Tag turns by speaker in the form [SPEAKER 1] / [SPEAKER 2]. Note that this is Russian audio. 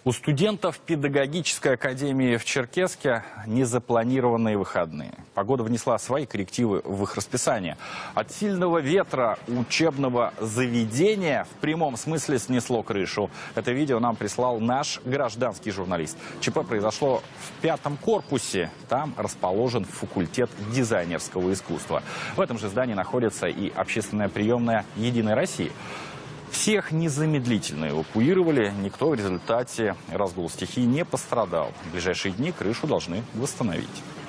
[SPEAKER 1] У студентов педагогической академии в Черкесске незапланированные выходные. Погода внесла свои коррективы в их расписание. От сильного ветра учебного заведения в прямом смысле снесло крышу. Это видео нам прислал наш гражданский журналист. ЧП произошло в 5-м корпусе. Там расположен факультет дизайнерского искусства. В этом же здании находится и общественная приемная «Единой России». Всех незамедлительно эвакуировали, никто в результате разгула стихии не пострадал. В ближайшие дни крышу должны восстановить.